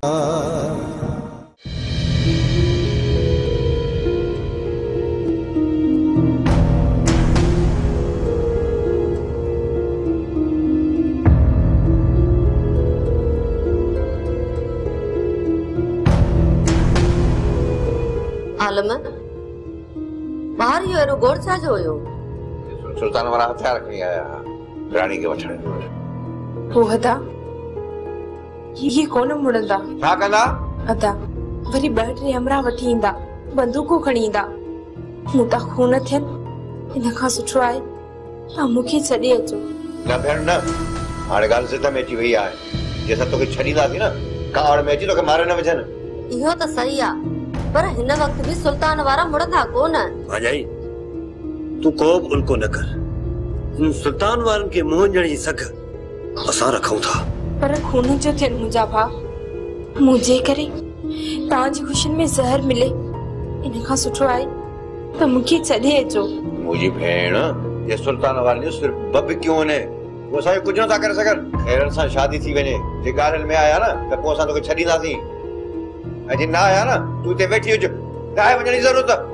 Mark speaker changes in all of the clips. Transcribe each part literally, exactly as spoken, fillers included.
Speaker 1: आलम बाहर यो एरो गोड़ छा जो हुयो
Speaker 2: सुल्तान वारा हथियार खणी आया रानी के वठण
Speaker 3: हो हदा ये कोन मुड़ंदा
Speaker 2: छा कंदा
Speaker 3: अदा वरी बैटरी हमरा वठी इंदा बंदूकू खणी इंदा मु ता खून थियन इन का सुठो आए ता मुखे छडी अचो
Speaker 2: न भेण न हाणे गाल जिद में अची वई आहे जैसा तोखे छडींदासी न कावड़ में अची तोखे मारे न वजन
Speaker 1: इहो त सही आ पर हिन वक्त भी सुल्तान वारा मुड़ंदा कोन
Speaker 4: भाई तू को उल्को न कर सुल्तान वारन के मोहन जणी सग असा रखूं था
Speaker 3: पर खून जो थियन मुजा भा मुझे करे तां जी खुशिन में जहर मिले इन का सुठो आए तो मुखे छडे अचो
Speaker 2: मुजी भेण ये सुल्तान वारन सिर्फ बब क्यों ने वो साई कुछ न था करे सकर खैरन सा शादी थी वने जे गारल में आया ना त पोसा तो छडींदासी अजी ना आया ना तू ते बैठी हो काहे वजणी जरूरत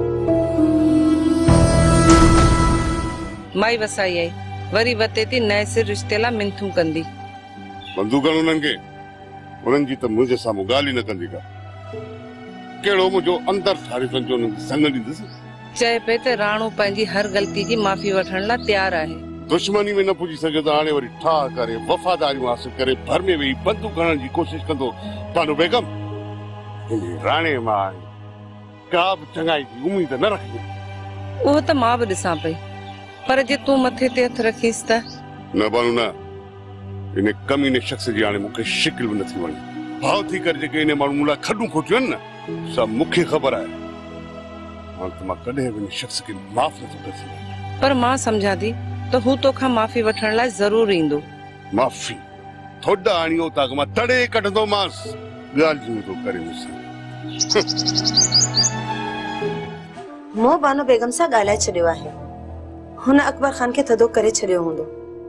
Speaker 5: माई वसाई आई वरी वते थी नए सिर रिश्ते ला मिंथू कंदी
Speaker 6: बंदूकन उन्हनि खे उन्हनि जी त मुंहिंजे साम्हूं ॻाल्हि ई न कंदी का कहिड़ो मुंहिंजो अंदर ठारे सम्झो उन्हनि खे संग ॾींदुसि
Speaker 5: चए पे त राणो पंहिंजी हर ग़लती जी माफ़ी वठण लाइ तयारु आहे
Speaker 6: दुश्मनी में न पुॼी सघे त हाणे वरी ठाह करे वफ़ादारियूं हासिल करे भर में वेही बंदूक हणण जी कोशिश कंदो बानो बेगम हिन राणे मां का बि चङाई जी उम्मीद न रखी
Speaker 5: उहो त मां बि ॾिसां पई पर जे तूं मथे ते हथ रखीस त
Speaker 6: न बानू न इन कमीने शख्स जी हाणे मूंखे शिकिल बि नथी वणे भाव थी करे जेके इन माण्हू मूं लाइ खॾूं खोटियूं आहिनि न सभु मूंखे ख़बर आहे हाणे त मां कॾहिं बि इन शख्स खे माफ़ नथो करे सघां
Speaker 5: पर मां सम्झां थी त हू तोखां माफ़ी वठण लाइ ज़रूर ईंदो
Speaker 6: माफ़ी थोड़ा आणियो ताक मां तड़े कढंदोमांसि ॻाल्हियूं थो करे मूंसां
Speaker 7: मो बानो बेगम सां ॻाल्हाए छॾियो आहे हुन अकबर खान के थदो करे छड़ियो होंदो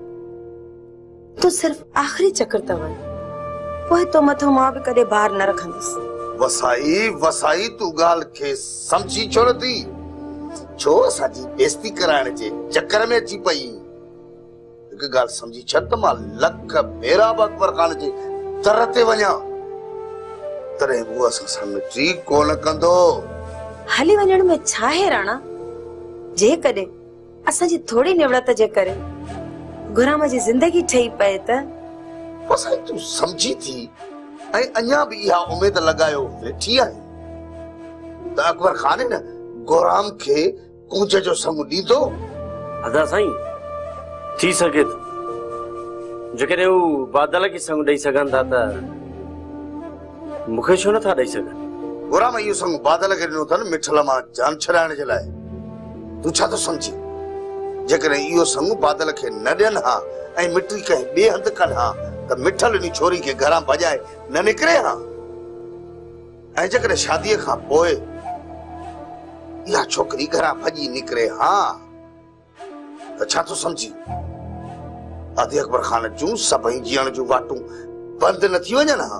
Speaker 7: तो सिर्फ आखिरी चक्कर त वण पोइ तो मथो मां भी कदे बाहर न रखंदस
Speaker 8: वसाई वसाई तू गाल के समझी छोड़ दी छो असाजी बेइज्जती कराने जे चक्कर में अची पई एक गाल समझी छत मां लख मेरा अकबर खान जे तरते वणा तरे वो असा सामने टी कोन कंदो
Speaker 7: हली वणण में छा है राणा जे कदे असाजी थोड़ी निवड़त जे करे गुराम जी जिंदगी ठई पए त
Speaker 8: वसाई तू समझी थी ऐ अन्या भी या उम्मीद लगायो वेठी है त अकबर खान ने गुराम के कुछ जो सम दीदो
Speaker 4: अदा साईं थी सके जेकरे वो बादल की संग दई सकन था त मुखे छो न था दई सकन
Speaker 8: गुराम यो संग बादल के नो तन मिठल मा जान छड़ाने जे लाए तू छा तो समझी जेकरे इयो संग बादल के न देन हा ऐ मिट्टी के बे हंद कन हा त मिठल नी छोरी के घरा भजाए न निकरे हा ऐ जेकरे शादी खा पोए या छोकरी घरा भजी निकरे हा त छा तो समझी आदि अकबर खान जू सभई जीण जू वाटू बंद न थी वजन हा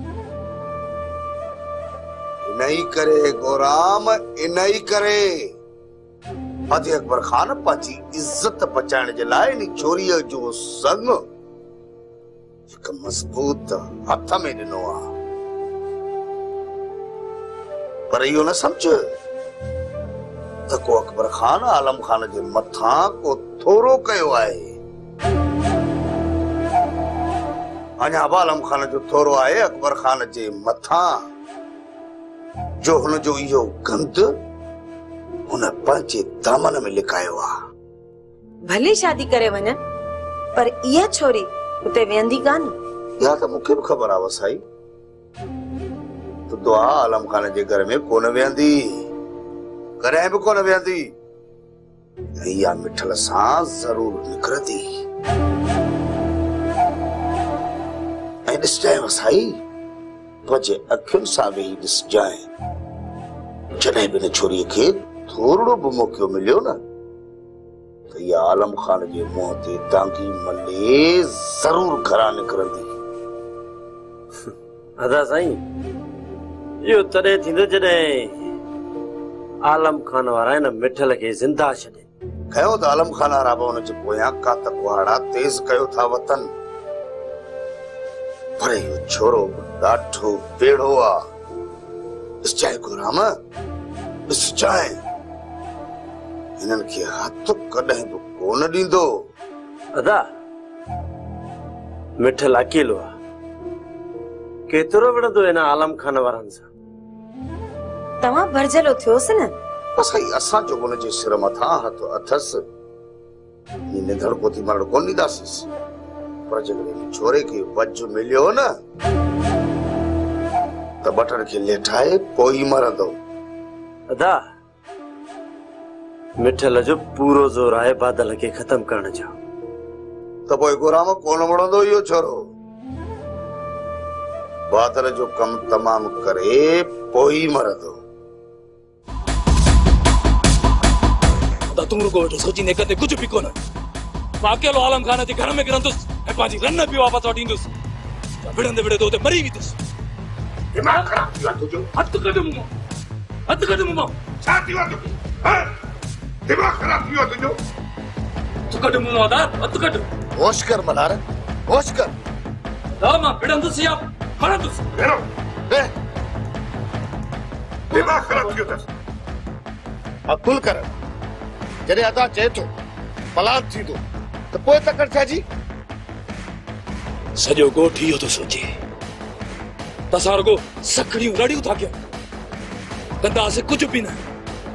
Speaker 8: नहीं करे गोराम इनई करे आदि अकबर खान पाची इज्जत बचाने जे लाए नी छोरी जो संग एक मजबूत हथ में दिनो आ पर यो न समझ त को अकबर खान आलम खान जे मथा को थोरो कयो आहे अञा आलम खान जो थोरो आहे अकबर खान जे मथा जो हुन जो इहो गंद हुन पंहिंजे दामन में लिकायो आ
Speaker 7: भले शादी करे वञ पर इहा छोरी उते वेंदी कान
Speaker 8: या त मूंखे भी खबर आ वसाई तो दुआ आलम खान जे घर में कोन वेंदी करे भी कोन वेंदी या मिठल सां जरूर निकरती ऐं ॾिस जाए वसाई पंहिंजे अखियुनि सां वेही ॾिस जाए जॾहिं बि हिन छोरीअ खे थोरो बि मौक़ो मिलियो न त इहा आलम खान जे मुंहं ते टांगी मले जरूर घरां निकिरंदी
Speaker 4: अदा साईं इहो तॾहिं थींदो जॾहिं आलम खान वारा न मिठल खे ज़िंदा छॾे
Speaker 8: कयो त आलम खान वारा बि हुनजे पोयां कात कुहाड़ा तेज़ कयो था वतन पर इहो छोरो ॾाढो बेड़ो आहे ॾिस चाहे गुराम ॾिस चाहे हिननि खे हथ कॾहिं बि कोन ॾींदो
Speaker 4: अदा मिठल अकेलो आहे केतिरो विढ़ंदो हिन आलम खान वारनि सां
Speaker 7: तव्हां भरजलो थियोसि न
Speaker 8: असाई असां जो हुनजे सिर मथां हथ अथसि निंदड़ पोती मरण कोन ॾींदासीं पर जेकॾहिं छोरे खे वज मिलियो न त बटन खे लेठाए पोइ मरंदो
Speaker 4: अदा मिठल जो पूरो ज़ोर आहे बादल खे ख़तम करण जो
Speaker 8: त पोइ गुराम कोन वणंदो इहो छोरो बादल जो कम तमाम करे पोइ मरंदो
Speaker 9: तुम रुको वेठो सोची ने कदे कुछ भी कोन मां अकेलो आलम खान जे घर में गिरंदुसि ऐं पंहिंजी रन बि वापसि वठींदुसि विढ़ंदे विढ़ंदे उते मरी वेंदुसि
Speaker 6: दिमाग़ ख़राब थी वियो आहे तुंहिंजो
Speaker 9: हथु कढ मूं मां हथु कढ मूं मां
Speaker 6: छा थी वियो आहे तोखे हाँ? दिमाग़ ख़राब थी वियो आहे तुंहिंजो
Speaker 9: हथु कढ मूं मां दा हथु कढ
Speaker 8: होश कर मल्हार होश कर
Speaker 9: दा मां विढ़ंदुसि या मरंदुसि
Speaker 6: भेरो
Speaker 8: रे
Speaker 6: दिमाग़ ख़राब थी वियो अथसि
Speaker 8: अकुल कर जॾहिं अदा चए थो पलाद थींदो त पोइ तकड़ थियाजी
Speaker 9: सॼो ॻोठ इहो थो सोचे त असां रुॻो सखड़ियूं रड़ियूं था कयूं कंदासीं कुझु बि न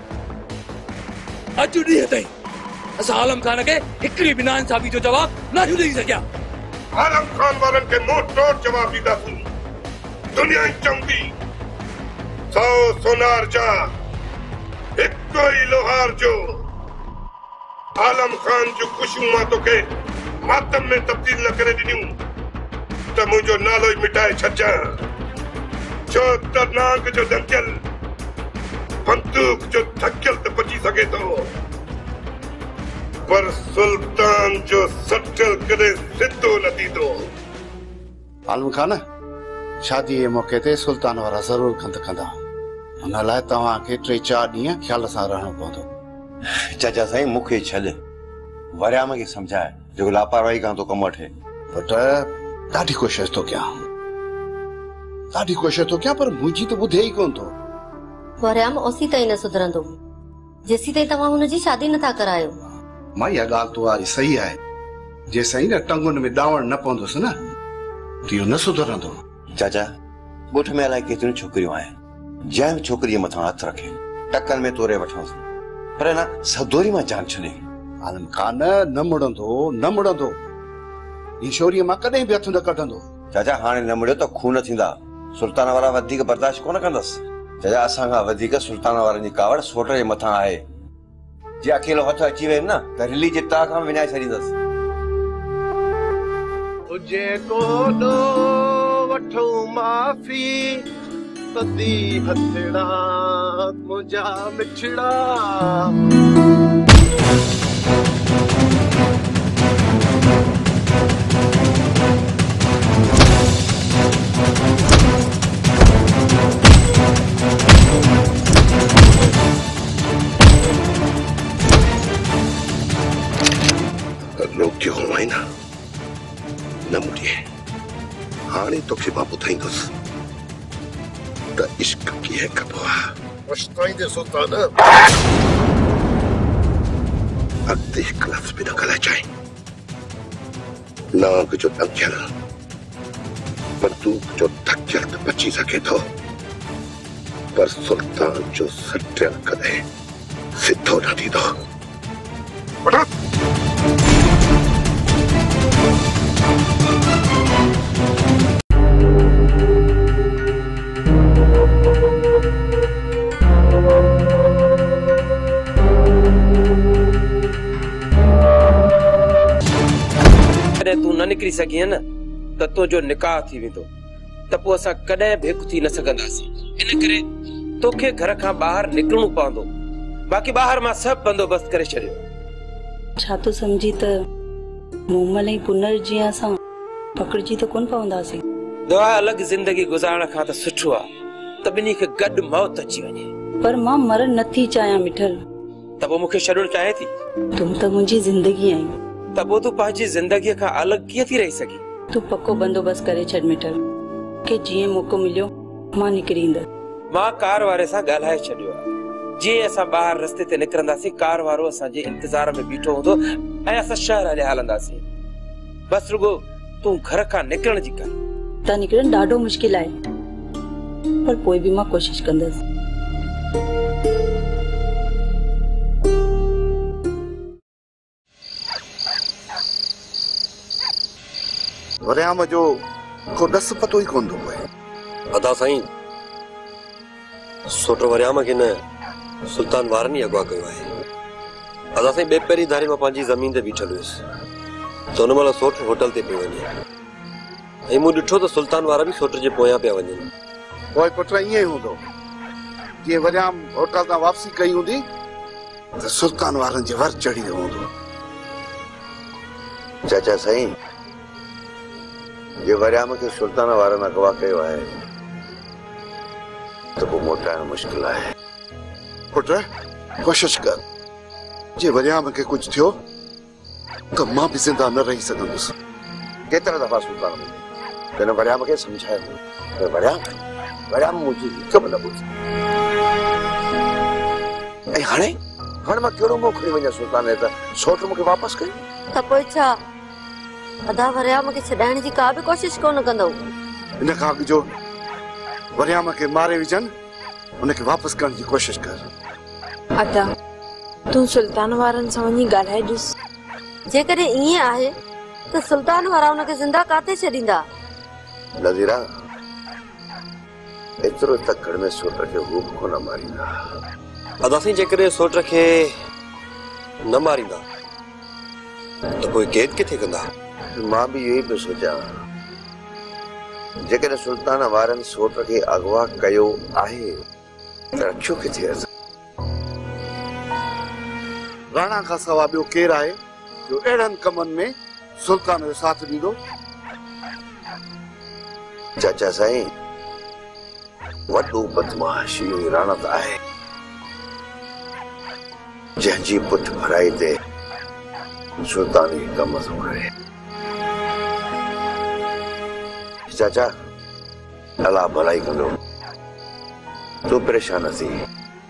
Speaker 9: अॼु ॾींहं ताईं असां आलम खान खे हिकिड़ी बि नाइंसाफ़ी जो जवाब न ॾेई सघिया
Speaker 6: आलम खान वारनि खे मुंहुं तोड़ जवाब ॾींदासीं दुनिया ई चवंदी सौ सोनार जा हिकु ई लोहार जो आलम खान जो खुशियूं मां तोखे मातम में तब्दील न करे ॾिनियूं त मुंहिंजो नालो ई मिटाए छॾजां छो त नांग जो दंकियल बंदूक जो थकियल त बची सघे थो पर सुल्तान जो सटल कॾहिं सिधो न थींदो
Speaker 8: आलम खान शादी जे मौके ते सुल्तान वारा ज़रूर कंद कंदा हुन लाइ तव्हांखे टे चारि ॾींहं ख्याल सां रहणो पवंदो
Speaker 2: चाचा साईं मूंखे छॾ वरियाम खे सम्झाए जेको लापरवाही खां थो कमु वठे
Speaker 8: पुट ॾाढी कोशिशि थो कयां ॾाढी कोशिशि थो कयां पर मुंहिंजी त ॿुधे ई कोन थो
Speaker 1: वरियाम ओसी ताईं न सुधरंदो जेसी ताईं तव्हां हुनजी शादी नथा करायो
Speaker 8: मां इहा ॻाल्हि तो वारी सही आहे जेसिताईं न टंगुनि में ॾावण न पवंदुसि न त इहो न सुधरंदो
Speaker 2: चाचा ॻोठ में अलाए केतिरियूं छोकिरियूं आहिनि जंहिं छोकिरीअ मथां हथ रखे टकनि में तोरे वठोसि पर न सदोरी मां जान छॾे
Speaker 8: आलम खान न मुड़ंदो न मुड़ंदो ही छोरीअ मां कॾहिं बि हथ न कढंदो
Speaker 2: चाचा हाणे न मुड़ियो त खून थींदा सुल्तान वारा वधीक बर्दाश्त कोन कंदसि चाचा असां खां वधीक सुल्तान वारनि जी कावड़ सोट जे मथां आहे जे अकेलो हथ अची वञे न त रिली जे टाह खां विञाए छॾींदसि
Speaker 10: तुझे कोॾो वठो माफ़ी सदी हथड़ा मुंहिंजा मिठड़ा
Speaker 6: रोकियो हुआ ना न मुड़िए हाणे तोखे मां ॿुधाईंदुसि त इश्क कीअं कबो आहे पछताईंदे सुल्तान अॻिते हिकु लफ़्ज़ बि न ॻाल्हाइजांइ नांग जो ॾंकियल बंदूक जो थकियल त बची सघे थो पर सुल्तान जो सटियल कॾहिं सिधो न थींदो
Speaker 11: तू न निकिरी सघीं न त तुंहिंजो निकाह थी वेंदो त पोइ असां कॾहिं भेक थी न सघंदासीं इन करे तोखे घर खां ॿाहिरि निकिरणो पवंदो बाक़ी ॿाहिरि मां सभु बंदोबस्त करे छॾियो
Speaker 12: छा तूं सम्झी त मूमल ऐं पुनर जीअं असां पकड़जी त कोन पवंदासीं
Speaker 11: दुआ अलग जिंदगी गुजारण खां त सुठो आ त बिनी खे गॾु मौत अची वञे।
Speaker 12: पर मां मरण नथी चाहियां मिठल।
Speaker 11: त पोइ मूंखे छॾणु चाहे थी?
Speaker 12: तुम त मुंहिंजी ज़िंदगी आहीं।
Speaker 11: त पोइ तूं पंहिंजी ज़िंदगीअ खां अलॻि कीअं थी रही सघी?
Speaker 12: तूं पको बंदोबस्त करे छॾ मिठल के जीअं मौक़ो मिलियो मां निकिरी ईंदसि।
Speaker 11: मां कार वारे सां ॻाल्हाए छॾियो आहे। जीअं असां ॿाहिरि रस्ते ते निकिरंदासीं कार वारो असांजे इंतज़ार में बीठो हूंदो ऐं असां शहर हलिया हलंदासीं। बस रुगो तूं घर खां निकिरण जी कर।
Speaker 12: त निकिरण ॾाढो मुश्किल आहे पर पोइ बि मां कोशिश कंदसि।
Speaker 8: वरियाम जो को दस पतो ई कोन थो पए।
Speaker 13: अदा साईं सोट वरियाम खे न सुल्तान वारनि ई अगवा कयो आहे। अदा साईं ॿिए पहिरीं धारी मां पंहिंजी ज़मीन ते बीठल हुयुसि त हुन महिल सोट होटल ते पियो वञे ऐं मूं ॾिठो त सुल्तान वारा बि सोट जे पोयां पिया वञनि।
Speaker 8: पोइ पुट ईअं ई हूंदो जीअं वरियाम होटल तां वापसी कई हूंदी त सुल्तान वारनि जे वर चढ़ी वियो हूंदो।
Speaker 2: चाचा साईं जे वरियाम खे सुल्तान वारनि अगवा कयो आहे त पोइ मोटाइण मुश्किल आहे।
Speaker 8: पुट कोशिश कर जे वरियाम खे कुझु थियो त मां बि ज़िंदा न रही सघंदुसि।
Speaker 2: केतिरा दफ़ा सुल्तान में हिन वरियाम खे सम्झायो वरियाम वरियाम मुंहिंजी हिकु बि न ॿुधी। ऐं हाणे हाणे मां कहिड़ो मुंहुं खणी वञा सुल्तान त सोट मूंखे वापसि कयो?
Speaker 1: त पोइ छा अदा वरियाम खे छॾाइण जी का बि कोशिश कोन कंदो?
Speaker 8: इन खां अॻु जो वरियाम खे मारे विझनि उनखे वापसि करण जी कोशिश कर।
Speaker 3: अदा तूं सुल्तान वारनि सां वञी ॻाल्हाए ॾिस।
Speaker 1: जेकॾहिं ईअं आहे त सुल्तान वारा उनखे ज़िंदा काथे छॾींदा?
Speaker 2: नज़ीरा एतिरो तकड़ में सोट खे हू बि कोन मारींदा।
Speaker 13: अदा साईं जेकॾहिं सोट खे न मारींदा त पोइ क़ैद किथे कंदा?
Speaker 2: मां बि इहो ई पियो सोचां जेकॾहिं सुल्तान वारनि सोट खे अगवा कयो आहे त रखियो किथे आहे?
Speaker 8: राणा खां सवाइ ॿियो केरु आहे जो अहिड़नि कमनि में सुल्तान जो साथ ॾींदो?
Speaker 2: चाचा साईं वॾो बदमाश इहो ई राणा त आहे जंहिंजी पुठ भराई ते सुल्तान ई कम थो करे। चाचा अलाह भलाई कंदो तूं परेशान न थी।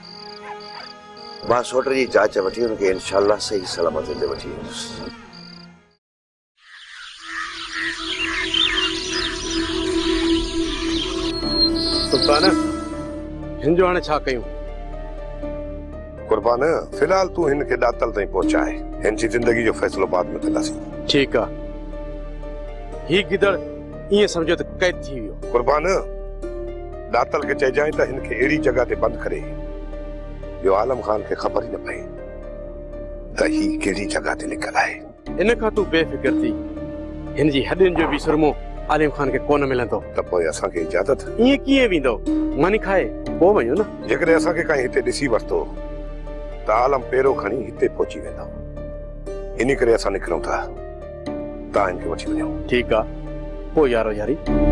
Speaker 2: मां सोट जी जांच वठी हुनखे इंशाअल्लाह सही सलामत ते वठी ईंदुसि।
Speaker 14: सुल्तान हिन जो हाणे छा कयूं?
Speaker 15: कुर्बान फिलहाल तूं हिन खे ॾातल ताईं पहुचाए हिन जी ज़िंदगी जो फ़ैसिलो बाद में कंदासीं।
Speaker 14: ठीकु आहे। ही गिदड़ ईअं सम्झो त कैद थी वियो।
Speaker 15: कुर्बान ॾातल खे चइजांइ त हिन खे अहिड़ी जॻह ते बंदि करे जो आलम खान खे ख़बर ई न पए त ही कहिड़ी जॻह ते लिकल आहे।
Speaker 14: इन खां तूं बेफ़िक्र थी हिन जी हॾियुनि जो बि सुरमो आलिम खान खे कोन मिलंदो।
Speaker 15: त पोइ असांखे इजाज़त?
Speaker 14: ईअं कीअं वेंदो? मानी खाए पोइ वञो न।
Speaker 15: जेकॾहिं असांखे काई हिते ॾिसी वरितो त आलम पहिरियों खणी हिते पहुची वेंदो। इन करे असां निकिरूं था। तव्हां हिन खे वठी वञो।
Speaker 14: ठीकु आहे पोइ यारो यारी।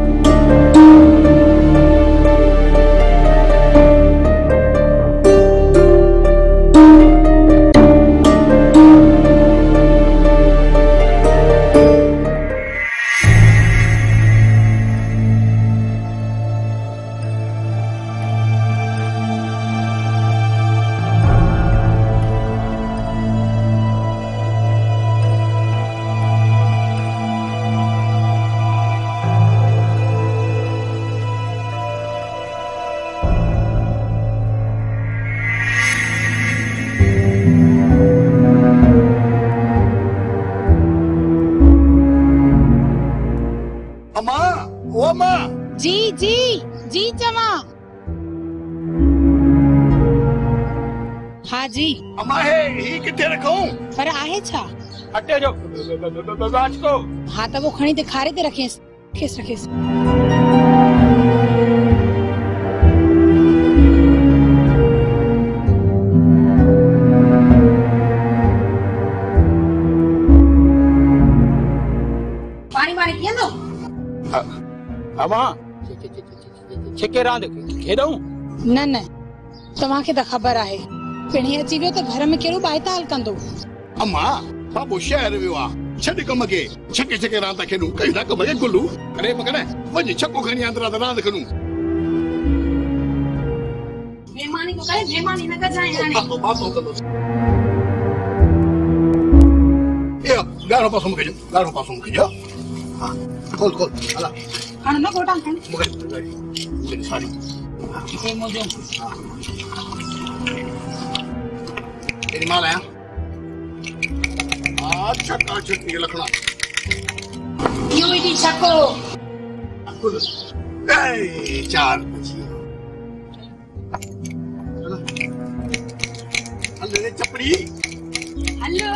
Speaker 16: जी जी जी चवा। हाँ जी
Speaker 8: अम्मा है ही किथे रखूं?
Speaker 16: पर आहे छा?
Speaker 14: अटे जो बाज को।
Speaker 16: हाँ तो वो खणी ते खारे ते रखेस रखेस रखेस। पानी पानी पियंदो?
Speaker 17: बाबा छिके रांद खेॾूं?
Speaker 16: न न तव्हांखे त ख़बर आहे पिणी अची वियो त घर में कहिड़ो बाइताल कंदो।
Speaker 15: अम्मा बाबू शहर वियो आहे छॾ कम खे छके छके रांद खेॾूं कयूं था कम खे गुलू अरे मगन वञ छको खणी अंदरां त रांद खेॾूं।
Speaker 16: बेईमानी को करे बेईमानी न कजाए हाणे।
Speaker 15: यो गारो पासो मूंखे ॾियो गारो पासो मूंखे ॾियो। हा खोल खोल हला
Speaker 16: हाणे न गोटा खण
Speaker 15: मूंखे सारी
Speaker 16: हे मोजो
Speaker 15: तेरी माल आया अच्छा का छक्के लखना
Speaker 16: यो ही छक्को
Speaker 15: कुल ए चार बची चला अंदर चपड़ी
Speaker 16: हेलो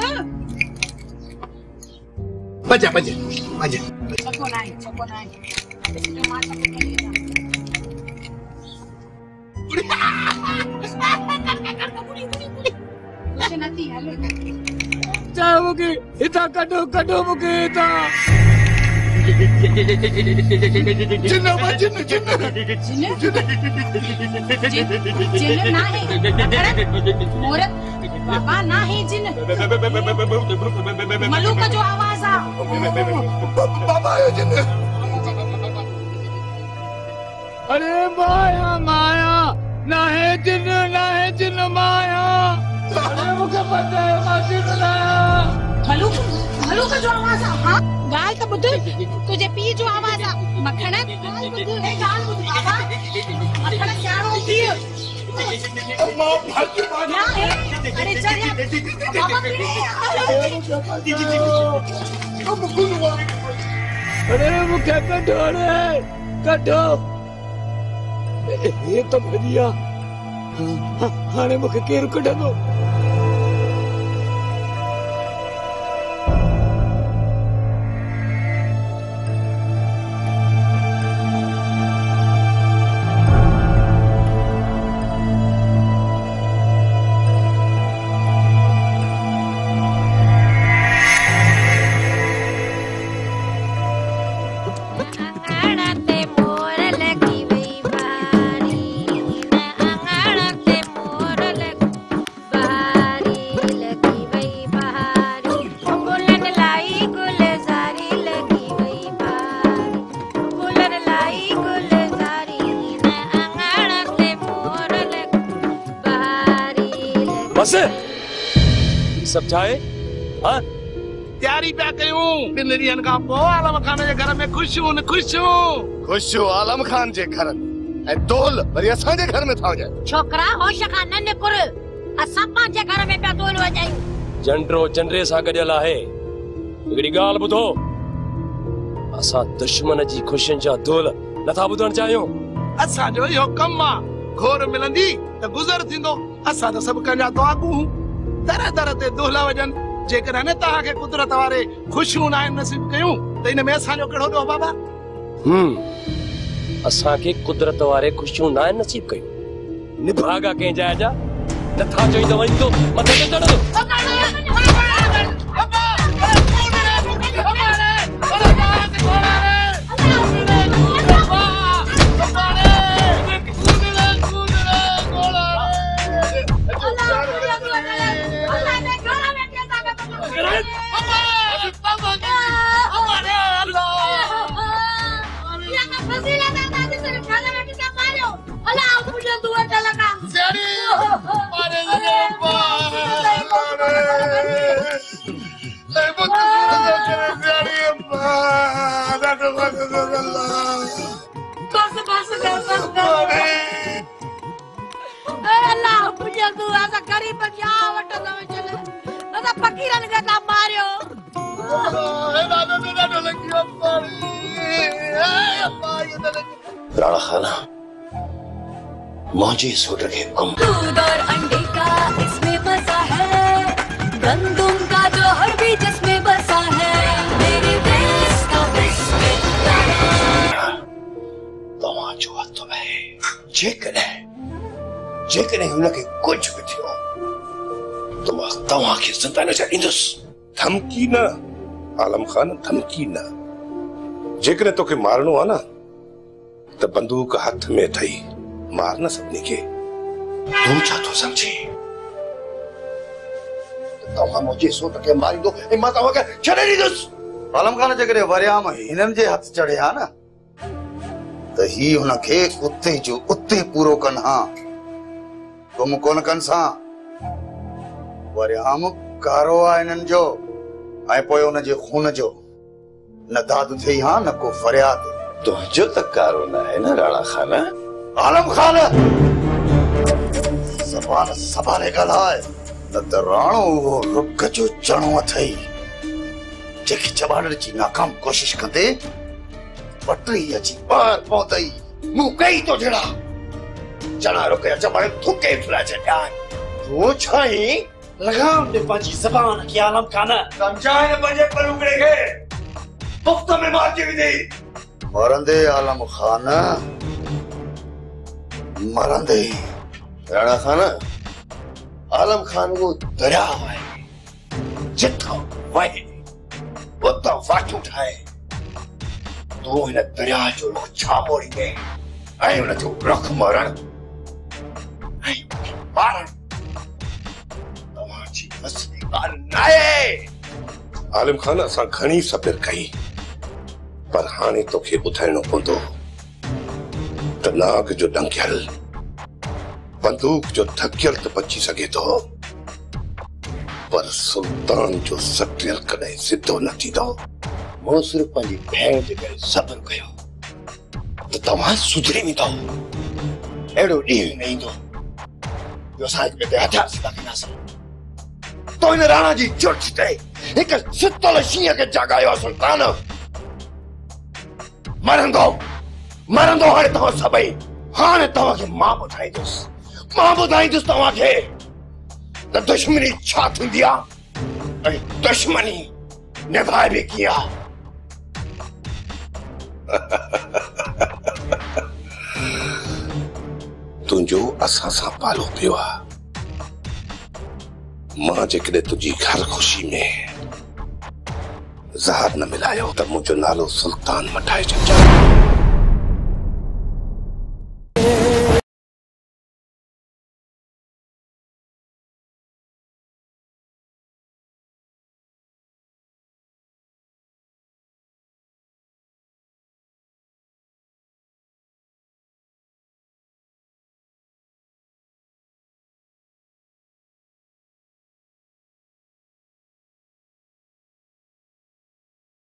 Speaker 15: बजा बजा बजा
Speaker 16: छक्को नहीं छक्को नहीं जो मार छक्को करेगा कुछ नहीं हेलो
Speaker 17: चाहे मुझे इतना कटो कटो मुझे इतना
Speaker 15: जिन्ना बा जिन्ना जिन्ना
Speaker 16: जिन्न जिन्न नहीं मोरत बाबा नहीं जिन्न मलूक जो आवाज आ
Speaker 15: बाबा आयो जिन्न।
Speaker 17: अरे माया माया ना है जिन्न ना है जिन्न माया अरे मुझे पता है मां जिन्न ना
Speaker 16: मलूक मलूक जो आवाज आ हां गाल तो बुध तुझे पी जो आवाज आ मखण गाल बुध ए गाल बुध बाबा मखण क्या होती है
Speaker 15: मां भाग
Speaker 16: ना है अरे चल यार बाबा पीने
Speaker 15: ओ बुकुलवा
Speaker 17: अरे मुझे कटो रे कटो ये तो बढ़िया हाणे मुझे केर कढंदो।
Speaker 9: बस सब चाहे हाँ
Speaker 10: तैयारी पिया कयूं ॿिनि ॾींहंनि खां पोइ आलम खान जे घर में ख़ुशियूं न ख़ुशियूं
Speaker 15: खुशियूं आलम खान जे घर में ऐं दोल वरी असांजे घर में था वञे।
Speaker 18: छोकरा होश खां न निकुर असां पंहिंजे घर में पिया दोल वॼायूं।
Speaker 9: जंडरो जंडरे सां गॾियल आहे हिकिड़ी ॻाल्हि ॿुधो असां दुश्मन जी ख़ुशियुनि जा दोल नथा ॿुधण चाहियूं।
Speaker 10: असांजो इहो कमु आहे घोर मिलंदी त गुज़र थींदो असां त सभु कंहिंजा दुआगू दर दर ते दोहला वॼनि जेकॾहिं न तव्हांखे कुदरत वारे ख़ुशियूं न आहिनि नसीब कयूं त इन में असांजो कहिड़ो ॾोह बाबा।
Speaker 9: हम्म असांखे कुदरत वारे ख़ुशियूं न आहिनि नसीब कयूं निभागा कंहिं जाइ जा नथा चई त वञी तो मथे ते चढ़ो।
Speaker 8: राणा खाना मुझे सोच के कम
Speaker 19: दूध और अंडे का इसमें मजा है गंदुम का जौहर भी जिसमें बसा है मेरे देश का बिस्किट
Speaker 8: तव्हां जो हथ में जेकॾहिं जेकॾहिं हुनखे कुझु बि थियो त मां तव्हांखे ज़िंदा न छॾींदुसि।
Speaker 15: धमकी न आलम खान धमकी न जेकॾहिं तोखे मारणो आहे न त बंदूक हथ में थई मार न सभिनी खे।
Speaker 8: तू छा थो समझी? तव्हां मुंहिंजे सोट खे मारींदो ऐं मां तव्हांखे छॾे ॾींदुसि। आलम खान जेकॾहिं वरियाम हिननि जे हथ चढ़िया न त ही हुनखे उते जो उते पूरो कनि हा, गुम कोन कनि सां। वरियाम कारो आहे हिननि जो ऐं पोइ हुनजे खून जो न दाद थिए हा न को फरियाद।
Speaker 2: तुंहिंजो त कारो न आहे न राणा खान।
Speaker 8: आलम खान ज़बान संभाले ॻाल्हाए न त राणो उहो रुग जो चणो अथई जेके चबाड़ण जी नाकाम कोशिश कंदे पटरी अची ॿाहिर पहुतई। मूं कई तो जड़ा चणा रुक जा चबाड़े थुके फुला छॾिया। तूं छाई लगाम दे पंहिंजी ज़बान खे आलम खान सम्झाए न पंहिंजे पलूगड़े खे मुफ़्त में मारजी विझे। मरंदे आलम खान मरंदे।
Speaker 2: राणा खान
Speaker 8: आलम खान वो दरिया है जिथो वहे उतो वाटू ठाए। तू हिन दरिया जो रुख छा मोड़ींदे ऐं हुन जो रुख मरण ऐं मारण तव्हांजी बस जी ॻाल्हि न आहे।
Speaker 15: आलिम खान असां घणी सब्र कई पर हाणे तोखे ॿुधाइणो पवंदो त नाग जो डंकियल बंदूक जो धकियल त बची सघे थो पर सुल्तान जो सटियल कॾहिं सिधो न थींदो।
Speaker 8: मूं सिर्फ़ पंहिंजी भेण जे करे सब्र कयो त तव्हां सुधरी वेंदो। अहिड़ो ॾींहुं न ईंदो जो असां हिक ॿिए ते हथियार सिधा कंदासीं। तो हिन राणा जी चुर्च ते हिकु सुतल शींहं खे जगायो आहे सुल्तान। मरंदो मरंदो हाणे तव्हां सभई। हाणे तव्हांखे मां ॿुधाईंदुसि मां ॿुधाईंदुसि तव्हांखे त दुश्मनी छा थींदी आहे ऐं दुश्मनी निभाइबी कीअं आहे।
Speaker 15: तुंहिंजो असां सां पालो पियो आहे। मां जेकॾहिं तुंहिंजी घर ख़ुशी में ज़हर न मिलायो त मुंहिंजो नालो सुल्तान मटाए छॾिजांइ।